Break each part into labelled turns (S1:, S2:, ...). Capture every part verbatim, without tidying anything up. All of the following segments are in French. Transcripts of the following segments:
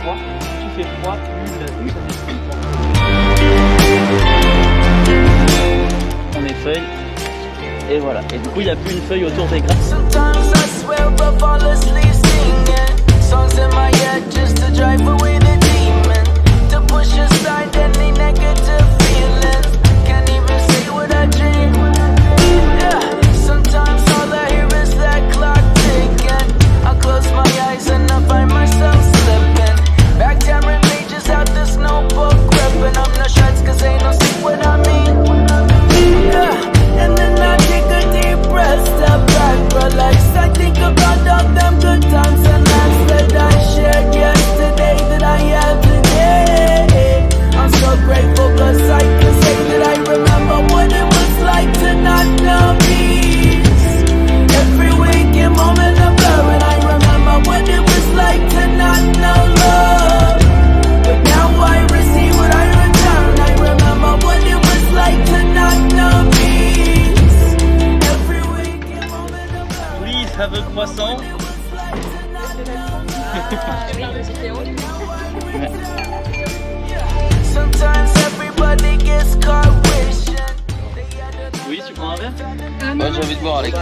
S1: froid. Plus il fait froid, plus la douche ça fait froid. On met feuille. Et voilà. Et du coup il n'y a plus une feuille autour des grattes. Have a croissant. Oui, tu prends un verre?
S2: euh, ouais, j'ai envie de boire avec.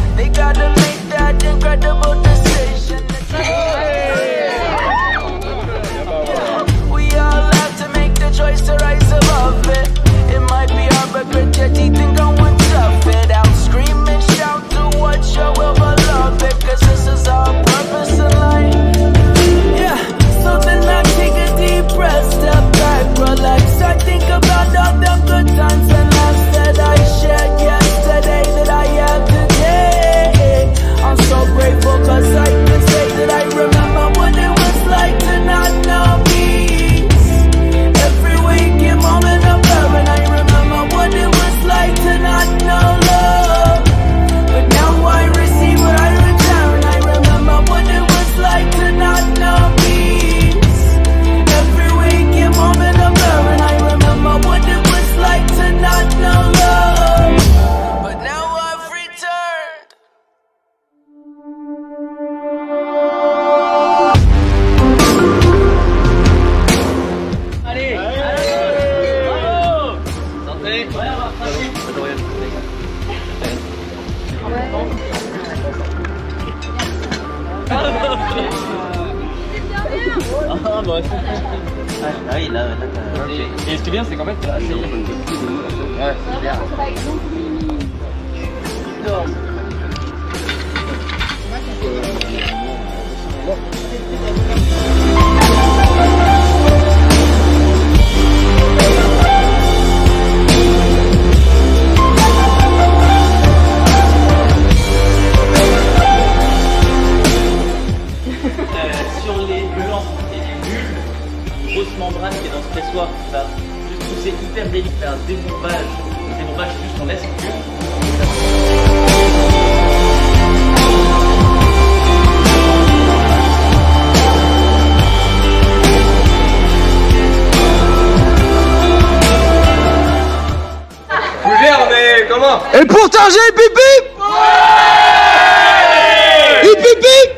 S1: Ah bah c'est ah oui là, là, là. Et, et ce qui est bien c'est qu'en fait là, c'est... Ouais c'est bien. Membrane qui est dans ce pressoir qui va juste pousser hyper délicat, faire un débombage. Le débombage c'est juste on laisse une bulle.
S2: Fougère, mais comment?
S3: Et pour Targé, pipi. Ouais. Et pipi.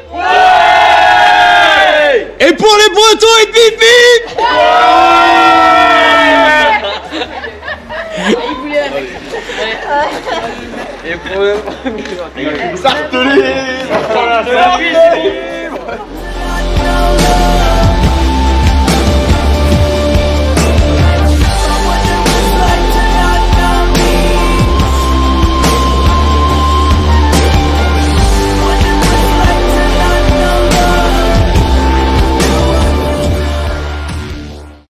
S3: Ouais. Et pour les Bretons, et pipi.
S2: Et pour le...
S3: Sartelé.
S2: Sartelé.